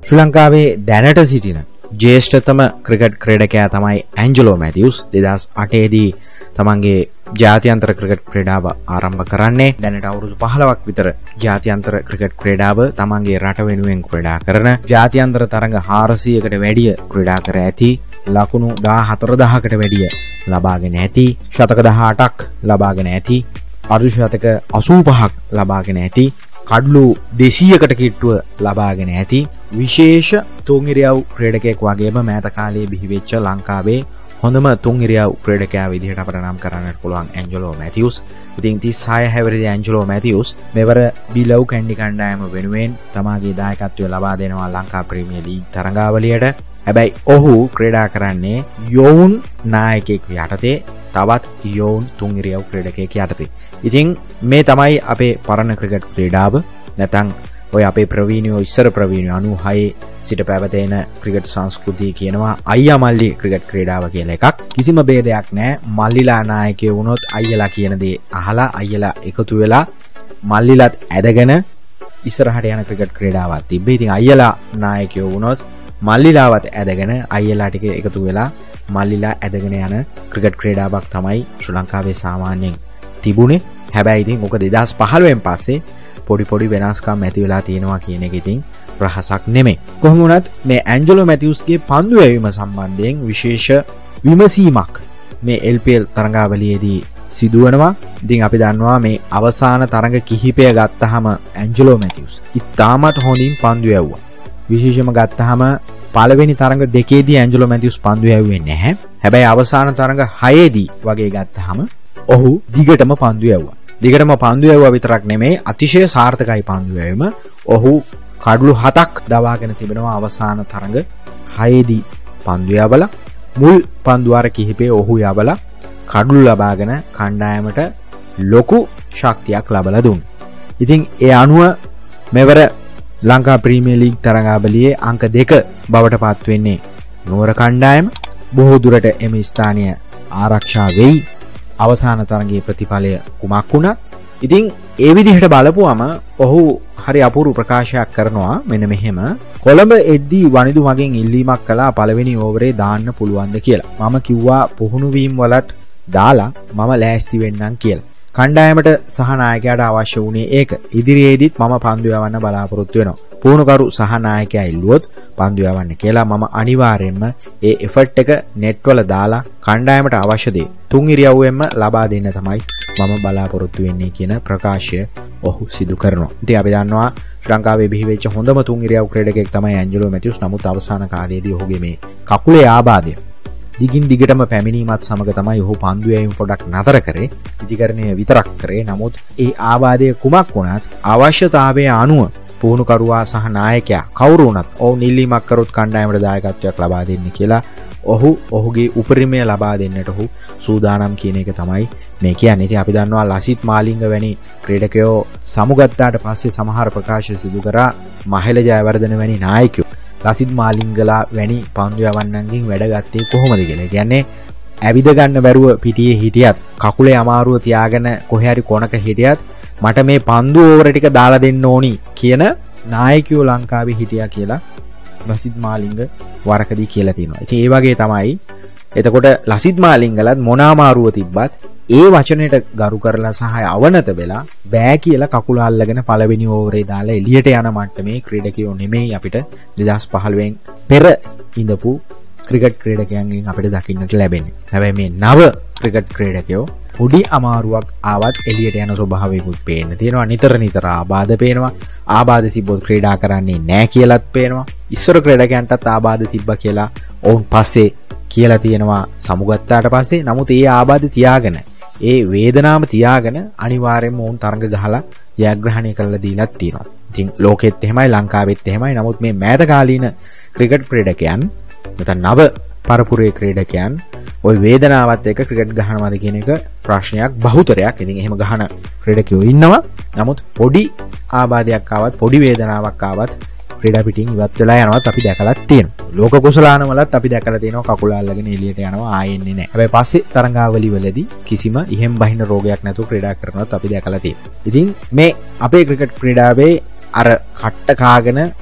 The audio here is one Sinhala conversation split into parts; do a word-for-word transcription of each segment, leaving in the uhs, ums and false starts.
ශ්‍රී ලංකාවේ දැනට සිටින ජ්‍යෙෂ්ඨතම ක්‍රිකට් ක්‍රීඩකයා තමයි ඇන්ජලෝ මැතිව්ස්. දෙදහස් අටේ දී තමන්ගේ ජාත්‍යන්තර ක්‍රිකට් ක්‍රීඩාව ආරම්භ කරන්නේ. දැනට අවුරුදු පහළොවක් විතර ජාත්‍යන්තර ක්‍රිකට් ක්‍රීඩාව තමන්ගේ රට වෙනුවෙන් ක්‍රීඩා කරන, ජාත්‍යන්තර තරඟ හාරසියයකට වැඩිය ක්‍රීඩා කර ඇති, ලකුණු දහහතරදහකට වැඩිය ලබාගෙන ඇති, ශතක දහඅටක් ලබාගෙන ඇති, අර්ධ ශතක අසූපහක් ලබාගෙන ඇති, කඩලු දෙසීයකට කිට්ටුව ලබාගෙන ඇති විශේෂ තුන් ඉරියව් ක්‍රීඩකයෙක් වගේම මෑත කාලයේ බිහිවෙච්ච ලංකාවේ හොඳම තුන් ඉරියව් ක්‍රීඩකයා විදිහට අපට නම් කරන්නට පුළුවන් ඇන්ජලෝ මැතිව්ස්. ඉතින් තිස් හය හැවිරිදි ඇන්ජලෝ මැතිව්ස් මෙවර බිලව් කැන්ඩි කණ්ඩායම වෙනුවෙන් තමාගේ දායකත්වය ලබා දෙනවා ලංකා ප්‍රීමියර් ලීග් තරඟාවලියට. හැබැයි ඔහු ක්‍රීඩා කරන්නේ යෝන් නායකයෙක් යටතේ, තවත් යෝන් තුන් ඉරියව් ක්‍රීඩකයෙක් යටතේ. ඉතින් මේ තමයි අපේ පරණ ක්‍රිකට් ක්‍රීඩාව. නැතන් ඔය අපේ ප්‍රවීණයෝ ඉස්සර ප්‍රවීණයෝ අනූහයේ සිට පැවතෙන ක්‍රිකට් සංස්කෘතිය කියනවා අයියා මල්ලි ක්‍රිකට් ක්‍රීඩාව කියලා එකක්. කිසිම ભેදයක් නැහැ. මල්ලිලා නායකයෝ වුණොත් අයියලා කියන දේ අහලා අයියලා එකතු වෙලා මල්ලිලාත් ඇදගෙන ඉස්සරහට යන ක්‍රිකට් ක්‍රීඩාවක් තිබ්බේ. ඉතින් අයියලා නායකයෝ වුණොත් මල්ලිලාවත් ඇදගෙන අයියලා ටික එකතු වෙලා මල්ලිලා ඇදගෙන යන ක්‍රිකට් ක්‍රීඩාවක් තමයි ශ්‍රී ලංකාවේ සාමාන්‍යයෙන් තිබුණේ. හැබැයි ඉතින් ඔක දෙදහස් පහළොවෙන් පස්සේ පොඩි පොඩි වෙනස්කම් ඇති වෙලා තියෙනවා කියන එක ඉතින් රහසක් නෙමෙයි. කොහොම වුණත් මේ ඇන්ජලෝ මැතිව්ස්ගේ පන්දු යැවීම සම්බන්ධයෙන් විශේෂ විමසීමක් මේ එල් පී එල් තරඟාවලියේදී සිදුවනවා. ඉතින් අපි දන්නවා මේ අවසාන තරඟ කිහිපය ගත්තාම ඇන්ජලෝ මැතිව්ස් ඉතාමත් හොඳින් පන්දු යැවුවා. විශේෂයෙන්ම ගත්තාම පළවෙනි තරඟ දෙකේදී ඇන්ජලෝ මැතිව්ස් පන්දු යැවුවේ නැහැ. හැබැයි අවසාන තරඟ හයේදී වගේ ගත්තාම ඔහු දිගටම පන්දු යැවුවා. දිගටම පන්දු යැවුවා විතරක් නෙමෙයි, අතිශය සාර්ථකයි පන්දු යැවීම. ඔහු කඩලු හතක් දවාගෙන තිබෙනවා අවසාන තරඟ හයේදී පන්දු යවලා. මුල් පන්දු වාර කිහිපේ ඔහු යවලා කඩලු ලබාගෙන කණ්ඩායමට ලොකු ශක්තියක් ලබලා දුන්නා. ඉතින් ඒ අනුව මෙවර ලංකා ප්‍රීමියර් ලීග් තරඟාවලියේ අංක දෙක බවට පත් වෙන්නේ නුවර කණ්ඩායම. බොහෝ දුරට එම ස්ථානය ආරක්ෂා වෙයි. අවසාන තරගයේ ප්‍රතිඵලය කුමක් වුණත් ඉතින් ඒ විදිහට බලපුවම ඔහු හරි අපූර්ව ප්‍රකාශයක් කරනවා. මෙන්න මෙහෙම, කොළඹ එද්දී වනිදු මගෙන් ඉල්ලීමක් කළා පළවෙනි ඕවරේ දාන්න පුළුවන්ද කියලා. මම කිව්වා පුහුණු වීම වලත් දාලා මම ලෑස්ති වෙන්නම් කියලා. කණ්ඩායමට සහ නායකයාට අවශ්‍ය වුණේ ඒක. ඉදිරියේදීත් මම පන්දු යවන්න බලාපොරොත්තු වෙනවා. පුහුණුකරු සහ නායකයා ඉල්ලුවොත් පන්දු යවන්න කියලා මම අනිවාර්යයෙන්ම ඒ එෆර්ට් එක net වල දාලා කණ්ඩායමට අවශ්‍ය දේ තුන් ඉරියව්වෙන්ම ලබා දෙන්න තමයි මම බලාපොරොත්තු වෙන්නේ කියන ප්‍රකාශය ඔහු සිදු කරනවා. ඉතින් අපි දන්නවා ශ්‍රී ලංකාවේ බිහිවෙච්ච හොඳම තුන් ඉරියව් ක්‍රීඩකයෙක් තමයි ඇන්ජලෝ මැතිව්ස්. නමුත් අවසාන කාලයේදී ඔහුගේ මේ කකුලේ ආබාධය දිගින් දිගටම පැමිණීමත් සමග තමයි ඔහු පන්දු යැවීම පොඩක් නතර කරේ. ඉතිකරණය විතරක් කරේ. නමුත් ඒ ආබාධය කුමක් වුණත් අවශ්‍යතාවයේ අනුව පුහුණුකරුවා සහ නායකයා කවුරු වුණත් ඔවුන් ඉල්ලීමක් කරොත් කණ්ඩායමට දායකත්වයක් ලබා දෙන්න කියලා ඔහු ඔහුගේ උපරිමය ලබා දෙන්නට ඔහු සූදානම් කියන එක තමයි මේ කියන්නේ. ඉතින් අපි දන්නවා ලසිත් මාලිංග වැනි ක්‍රීඩකයෝ සමුගත්තාට පස්සේ සමහර ප්‍රකාශ සිදු කරා මහේල ජයවර්ධන වැනි නායකයෝ ලසිත් මාලිංගලා වැනි පන්දු යවන්නන්ගෙන් වැඩ ගත්තේ කොහොමද කියලා. කියන්නේ ඇවිද ගන්න බැරුව පිටියේ හිටියත්, කකුලේ අමාරුව තියාගෙන කොහේ හරි කොනක හිටියත් මට මේ පන්දු ඕවර ටික දාලා දෙන්න ඕනි කියන නායකයෝ ලංකාවේ හිටියා කියලා ලසිත් මාලිංග වරකදී කියලා තියෙනවා. ඉතින් ඒ වගේ තමයි. එතකොට ලසිත් මාලිංගලත් මොන අමාරුව තිබ්බත් ඒ වචනෙට ගරු කරලා සහ අවනත වෙලා බෑ කියලා කකුල අල්ලගෙන පළවෙනි ඕවරේ දාලා එළියට යන මට්ටමේ ක්‍රීඩකයෝ නෙමෙයි අපිට දෙදහස් පහළොවෙන් පෙර ඉඳපු ක්‍රිකට් ක්‍රීඩකයන්ගෙන් අපිට දකින්නට ලැබෙන්නේ. හැබැයි මේ නව ක්‍රිකට් ක්‍රීඩකයෝ පොඩි අමාරුවක් ආවත් එළියට යන ස්වභාවයකුත් පේන්න තියෙනවා. නිතර නිතර ආබාධ පේනවා. ආබාධ තිබ්බොත් ක්‍රීඩා කරන්නේ නැහැ කියලාත් පේනවා. ඉස්සර ක්‍රීඩකයන්ටත් ආබාධ තිබ්බා කියලා ඔවුන් පස්සේ කියලා තියෙනවා සමුගත්තාට පස්සේ. නමුත් ඒ ආබාධ තියාගෙන, ඒ වේදනාව තියාගෙන අනිවාර්යයෙන්ම ඔවුන් තරඟ ගහලා ජයග්‍රහණය කරලා දීලත් තියෙනවා. ඉතින් ලෝකෙත් එහෙමයි, ලංකාවෙත් එහෙමයි. නමුත් මේ මෑත කාලීන ක්‍රිකට් ක්‍රීඩකයන් නැත්නම් නව පරපුරේ ක්‍රීඩකයන් ওই වේදනාවත් එක්ක ක්‍රිකට් ගහනවාද කියන එක ප්‍රශ්නයක්, බහුතරයක්. ඉතින් එහෙම ගහන ක්‍රීඩකයෝ ඉන්නවා. නමුත් පොඩි ආබාධයක් ආවත්, පොඩි වේදනාවක් ආවත් ක්‍රීඩා පිටින් ඉවත් වෙලා යනවත් අපි දැකලා තියෙනවා. ලෝක කුසලාන වලත් අපි දැකලා තියෙනවා කකුල අල්ලගෙන එළියට යනවා ආයෙන්නේ නැහැ. හැබැයි පස්සේ තරඟාවලි වලදී කිසිම ඉහෙම් බහින රෝගයක් නැතුව ක්‍රීඩා කරනවත් අපි දැකලා තියෙනවා. ඉතින් මේ අපේ ක්‍රිකට් ක්‍රීඩාවේ අර කට්ට කාගෙන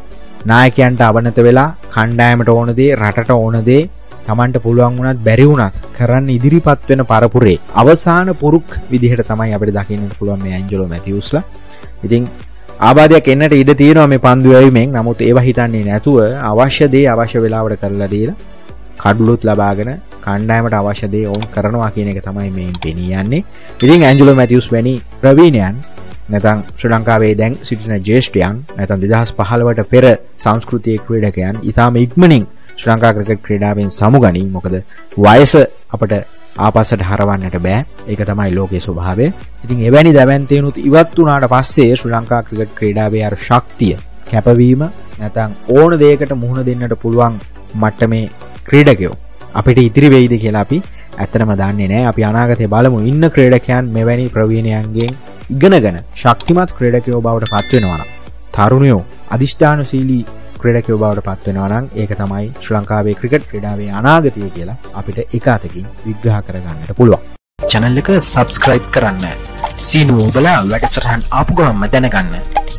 නායකයන්ට අවනත වෙලා කණ්ඩායමට ඕන දේ රටට ඕන දේ Tamanට පුළුවන් වුණත් බැරි වුණත් කරන්න ඉදිරිපත් වෙන පරපුරේ අවසාන පුරුක් විදිහට තමයි අපිට දකින්නට පුළුවන් මේ ඇන්ජලෝ මැතිව්ස්ලා. ඉතින් ආබාධයක් එන්නට ඉඩ තියෙනවා මේ පන්දු වැයීමෙන්. නමුත් ඒවා හිතන්නේ නැතුව අවශ්‍ය දේ අවශ්‍ය වෙලාවට කරලා දීලා කඩලුත් ලබාගෙන කණ්ඩායමට අවශ්‍ය දේ ඕන් කරනවා කියන එක තමයි මේන් පෙනී යන්නේ. ඉතින් ඇන්ජලෝ මැතිව්ස් වැනි ප්‍රවීණයන් නැත්නම් ශ්‍රී ලංකාවේ දැන් සිටින ජ්‍යෙෂ්ඨයන් නැත්නම් දෙදහස් පහළොවට පෙර සංස්කෘතික ක්‍රීඩකයන් ඉතාම ඉක්මනින් ශ්‍රී ලංකා ක්‍රිකට් ක්‍රීඩාවෙන් සමුගනී. මොකද වයස අපට ආපස්සට හරවන්නට බෑ. ඒක තමයි ලෝකයේ ස්වභාවය. ඉතින් එවැනි දැවැන්තේනුත් ඉවත් වුණාට පස්සේ ශ්‍රී ලංකා ක්‍රිකට් ක්‍රීඩාවේ අර ශක්තිය කැපවීම නැත්නම් ඕන දෙයකට මුහුණ දෙන්නට පුළුවන් මට්ටමේ ක්‍රීඩකයෝ අපිට ඉතිරි වෙයිද කියලා අපි ඇත්තටම දන්නේ නැහැ. අපි අනාගතේ බලමු. ඉන්න ක්‍රීඩකයන් මෙවැනි ප්‍රවීණයන්ගෙන් ඉගෙනගෙන ශක්තිමත් ක්‍රීඩකයෝ බවට පත් වෙනවා නම් තරුණයෝ අදිෂ්ඨානශීලී ක්‍රීඩකයෝ බවට පත් වෙනවා නම් ඒක තමයි ශ්‍රී ලංකාවේ ක්‍රිකට් ක්‍රීඩාවේ අනාගතය කියලා අපිට එක අතකින් විග්‍රහ කරගන්නට පුළුවන්. channel එක subscribe කරන්න. සීනුව ඔබලා වැඩසටහන් ආපු ගමන්ම දැනගන්න.